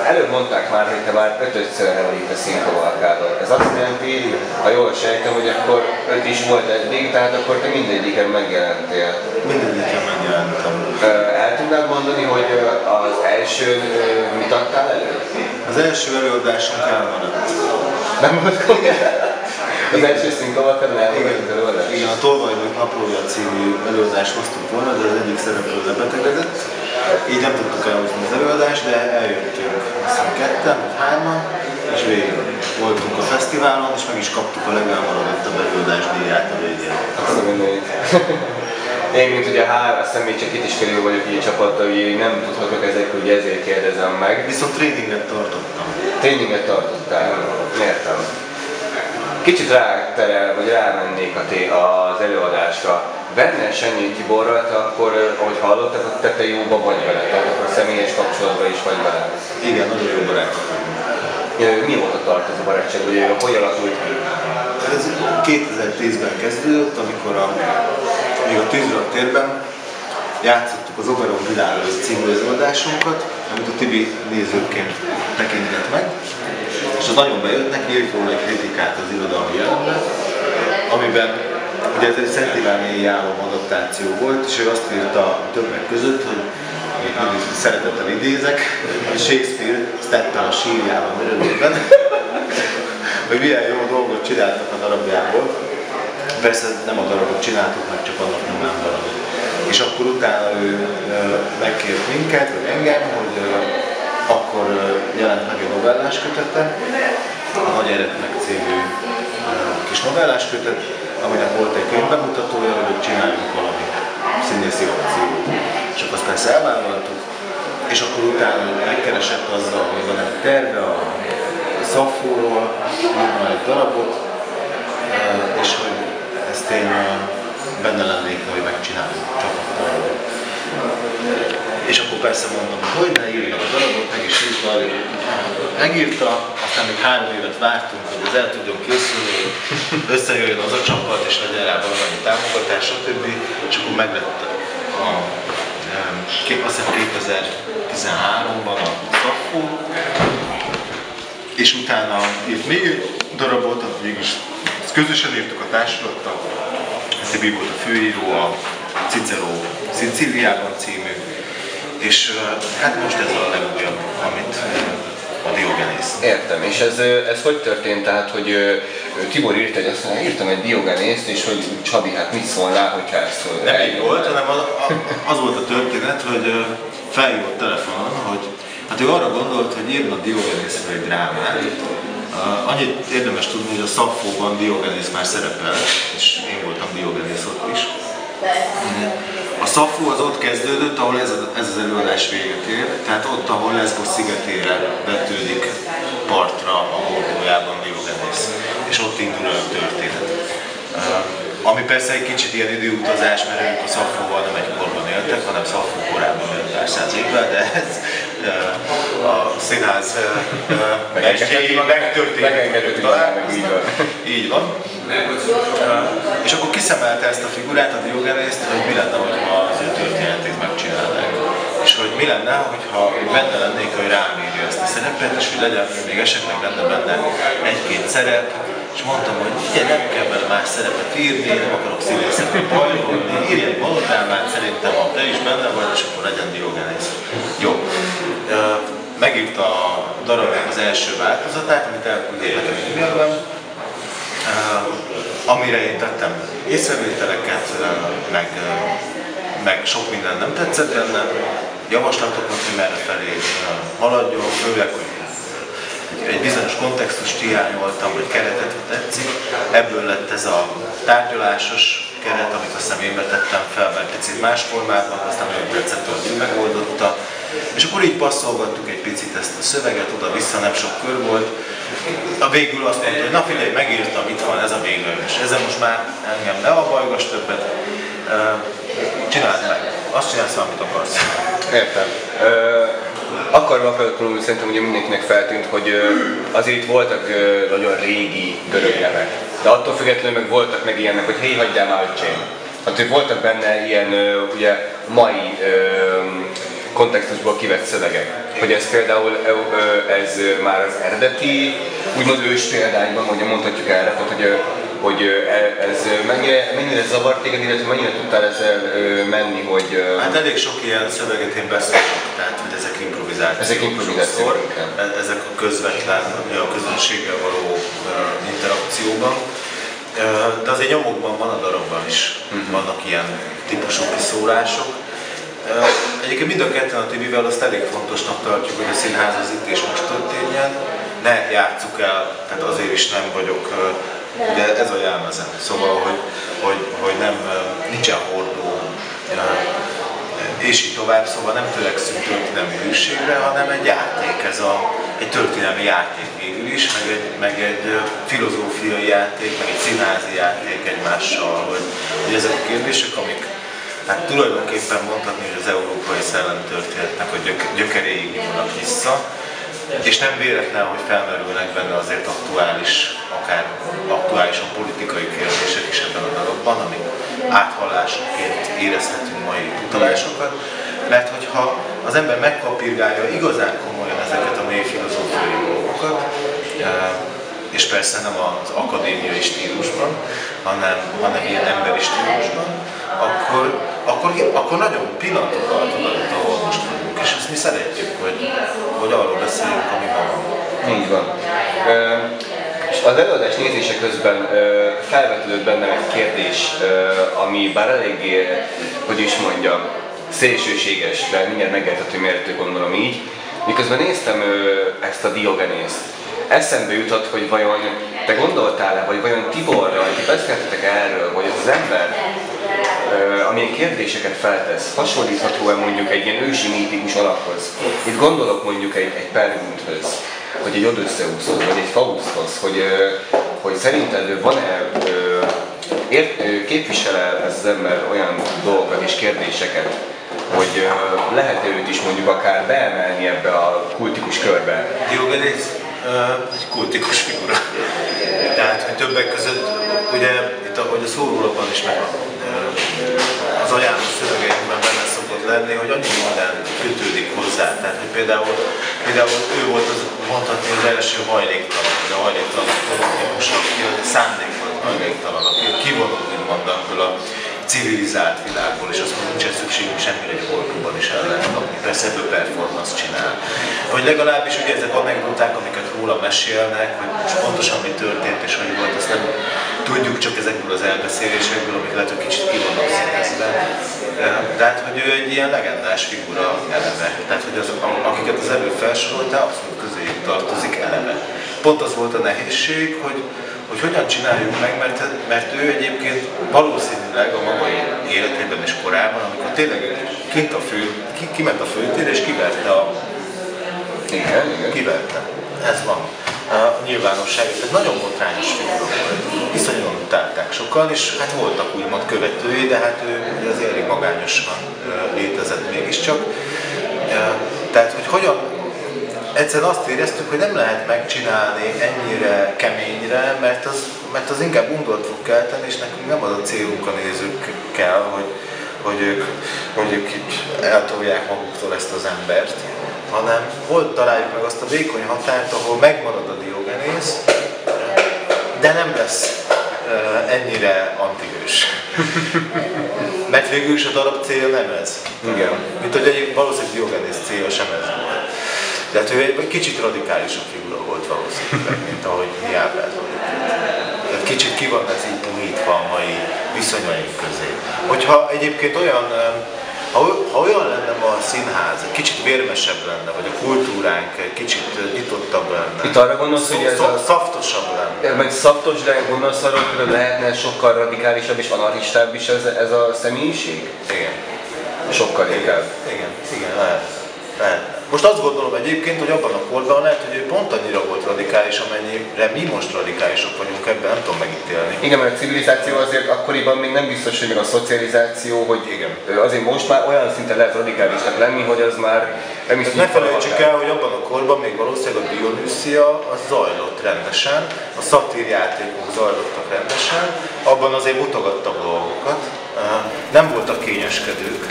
Előbb mondták már, hogy te már 5-ször említesz színkavalkádon. Ez azt jelenti, ha jól sejtem, hogy akkor 5 is volt eddig, tehát akkor te mindegyiken megjelentél. Mindegyiken megjelentem. El tudnád mondani, hogy az első mit adtál elő? Az első előadásunk elmaradt. Nem volt komolyan? Az első színkavalkádon elmaradt előadás? Igen, a Tolvajdók naplója című előadást hoztunk volna, de az egyik szereplő lebetegedett. Így nem tudtuk elhozni az előadást, de eljöttünk aztán 2-en, vagy 3-an, és végig voltunk a fesztiválon, és meg is kaptuk a legelmaradottabb előadás díját a végén. Azt a mindenit. Én, mint ugye azt hiszem, még csak itt is körül vagyok így csapattagja, nem tudhatok ezek, hogy ezért kérdezem meg. Viszont tréninget tartottam. Tréninget tartottál? Értem. Kicsit rámennék az előadásra. Benne Senyi Tiborral, te akkor, ahogy hallottad, akkor te jóba vagy vele, tehát akkor személyes kapcsolatban is vagy vele. Igen, nagyon jó barátok vagyunk. Mióta tart ez a barátság, hogy hogy alakult ki? Ez 2010-ben kezdődött, amikor még a Tűzrak térben játszottuk az Oberon Világos című előadásunkat, amit a Tibi nézőként tekintett meg, és az nagyon bejött neki, írt róla egy kritikát az irodalmi jelenben, amiben ugye ez egy Szent Iványi álom adaptáció volt, és ő azt írta többek között, hogy mindig szeretettel idézek, hogy Shakespeare ezt tette a sírjában örömében, hogy milyen jó dolgot csináltak a darabjából. Persze nem a darabot csináltuk, meg csak annak nem darabot. És akkor utána ő megkért minket, vagy engem, hogy akkor jelent meg egy novellás kötete, a Nagy Eretnek című kis novellás kötet, aminek volt egy könyvbemutatója, hogy csináljunk valami színészi akciót. És akkor azt persze elvállaltuk, és akkor utána megkeresett azzal, hogy van egy terve a Szaffóról, írna egy darabot, és hogy ezt én benne lennék, hogy megcsináljuk csapattal. És akkor persze mondtam, hogy ne írja a darabot, meg is írta, megírta, aztán még 3 évet vártunk, hogy ez el tudjon készülni, összejöjjön az a csapat, és legyen rá valamennyi támogatás, stb. És akkor meglett azt hiszem 2013-ban a Szaffó, és utána írt még egy darabot, mégis ezt közösen írtuk a társulattal, Tibi volt a főíró, a Cicero Szicíliában című, és hát most ez a legújabb, amit a Diogenész. Értem, és ez hogy történt? Tehát, hogy Tibor írt írtam egy Diogenészt, és hogy Csabi, hát mit szól rá, hogyha ezt... Nem így volt, hanem az volt a történet, hogy felhívott telefonon, hogy hát ő arra gondolt, hogy írna Diogenészről egy drámát. Annyit érdemes tudni, hogy a Szaffóban Diogenész már szerepel, és én voltam Diogenész ott is. A Szaffó az ott kezdődött, ahol ez az előadás véget ér, tehát ott, ahol Leszbos szigetére vetődik partra a Bordójában Diogenész, és ott indul a történet. Ami persze egy kicsit ilyen időutazás, mert ők a Szaffóval nem egy korban éltek, hanem Szaffó korábban élt pár száz évvel, de ez a színház megtörtént találkoznak. Így van. És akkor kiszemelte ezt a figurát, a Diogenészt, hogy mi lenne, ha az ő történetét megcsinálnánk. És hogy mi lenne, hogyha benne lennék, hogy rám írja ezt a szerepet, és hogy legyen még esetleg lenne benne egy-két szerep, és mondtam, hogy ugye nem kell benne más szerepet írni, nem akarok színészetben bajlódni, írj egy monodrámát, szerintem ha te is benne vagy, és akkor legyen Diogenész. Jó. Megírta a darabnak az első változatát, amit elküldött nekem e-mailben, amire én tettem észrevételeket, meg sok minden nem tetszett benne, javaslatokat, hogy merre felé haladjon, főleg, hogy egy bizonyos kontextust hiányoltam, vagy keretet, ha tetszik. Ebből lett ez a tárgyalásos keret, amit azt hiszem én vetettem fel, mert picit más formában, aztán nagyon tetszett, hogy megoldotta. És akkor így passzolgattuk egy picit ezt a szöveget, oda-vissza, nem sok kör volt. A végül azt mondta, hogy na figyelj, megírtam, itt van ez a végleges. Ezzel most már engem ne abajgass többet, csináld meg. Azt csinálsz, amit akarsz. Értem. Akarva szerintem ugye mindenkinek feltűnt, hogy azért itt voltak nagyon régi görög nevek. De attól függetlenül meg voltak meg ilyenek, hogy hé, hagyjál már öcsém. Hát voltak benne ilyen ugye mai kontextusból kivett szövegek. Hogy ez például ez már az eredeti, úgymond ős példányban, mondhatjuk erre, tehát hogy ez mennyire zavart téged, illetve mennyire tudtál ezzel menni, hogy... Hát elég sok ilyen szöveget én beszélek, tehát hogy ezek improvizációk. Ezek improvizációk. Ezek a közvetlen, a közönséggel való interakcióban. De azért nyomokban van, a darabban is vannak ilyen típusú kiszólások. Egyébként mind a ketten a Tibivel azt elég fontosnak tartjuk, hogy a színház az itt és most történjen. Ne játsszuk el, tehát azért is nem vagyok, ugye ez a jelmezem. Szóval, hogy nem, nincsen hordó, és így tovább, szóval nem törekszünk történelmi hűségre, hanem egy játék, egy történelmi játék végül is, meg egy filozófiai játék, meg egy színházi játék egymással, hogy ezek a kérdések, amik hát tulajdonképpen mondhatni, hogy az európai szellemtörténetnek a gyökeréig nyúlnak vissza, és nem véletlen, hogy felmerülnek benne azért akár aktuálisan politikai kérdések is ebben a darabban, amik áthallásokként érezhetünk mai utalásokat, mert hogyha az ember megkapirgálja igazán komolyan ezeket a mély filozófiai dolgokat, és persze nem az akadémiai stílusban, hanem ilyen emberi stílusban, akkor nagyon pillanatokban tudod, ahol most vagyunk, és ezt mi szeretjük, hogy arról beszéljünk, ami van. Így van. És az előadás nézése közben felvetődött bennem egy kérdés, ami bár eléggé, hogy is mondjam, szélsőséges, de mindjárt megérthető mértő, gondolom így. Miközben néztem ezt a Diogenészt, eszembe jutott, hogy vajon te gondoltál-e, vagy vajon Tiborral, ti beszéltetek erről, hogy az ember, amilyen kérdéseket feltesz, hasonlítható-e mondjuk egy ilyen ősi mítikus alakhoz? Itt gondolok mondjuk egy Pergunthöz, vagy egy Odüsszeuszhoz, vagy egy Fausthoz, hogy szerinted van-e, képvisel-e ez az ember olyan dolgokat és kérdéseket, hogy lehet-e őt is mondjuk akár beemelni ebbe a kultikus körbe? Diogenész egy kultikus figura. Tehát, hogy többek között, ugye itt ahogy a szórólapban is meg az ajánló szövegeinkben benne szokott lenni, hogy annyi minden kötődik hozzá. Tehát, hogy például ő volt az, mondhatni, az első hajléktalan, vagy a hajléktalan típus, aki szándékolt hajléktalan, aki kivonult, úgymond abból a civilizált világból, és azt mondja, hogy nincsen szükségünk semmire, egy hordóban is el lehet kapni. Persze ebből performance csinál. Hogy legalábbis ugye ezek anekdoták, amiket róla mesélnek, hogy most pontosan mi történt és hogy volt, azt nem tudjuk csak ezekből az elbeszélésekből, amik lehet, hogy kicsit kivannak színezve. Tehát, hogy ő egy ilyen legendás figura eleve. Tehát, hogy akiket az előbb felsoroltál, abszolút közéjük tartozik eleve. Pont az volt a nehézség, hogy hogyan csináljuk meg, mert ő egyébként valószínűleg a maga életében és korában, amikor tényleg kiment a főtér és kiverte kiverte. Ez van. A nyilvánosság, ez nagyon botrányos figura volt. Iszonyúan utálták sokan, és hát voltak úgymond követői, de hát ő az elég magányosan létezett mégiscsak. Tehát, hogy hogyan egyszerűen azt éreztük, hogy nem lehet megcsinálni ennyire keményre, mert az inkább undort fog kelteni, és nekünk nem az a célunk a nézőkkel, hogy ők eltolják maguktól ezt az embert, hanem hol találjuk meg azt a vékony határt, ahol megmarad a Diogenész, de nem lesz ennyire antihős. Mert végül is a darab célja nem ez. Igen. Mint hogy valószínűleg Diogenész célja sem ez volt. De hát ő egy kicsit radikálisabb figura volt valószínűleg, mint ahogy mi ábrázoljuk. Tehát kicsit ki van ez így puhítva a mai viszonyaink közé. Hogyha egyébként olyan, ha olyan lenne ma a színház, egy kicsit vérmesebb lenne, vagy a kultúránk egy kicsit nyitottabb lenne. Itt arra gondolsz, hogy ez szaftosabb lenne. Meg szaftos, de gondolsz arra, hogy lehetne sokkal radikálisabb és anarchistább is ez a személyiség? Igen. Sokkal inkább. Igen, lehet. Most azt gondolom egyébként, hogy abban a korban lehet, hogy ő pont annyira volt radikális, amennyire mi most radikálisok vagyunk ebben, nem tudom megítélni. Igen, mert a civilizáció azért akkoriban még nem biztos, hogy meg a szocializáció, hogy igen. Azért most már olyan szinten lehet radikálisnak lenni, hogy az már nem is. Ne felejtsük el, hogy abban a korban még valószínűleg a Dionüszia az zajlott rendesen, a szatírjátékok zajlottak rendesen, abban azért mutogattak dolgokat, nem voltak kényeskedők,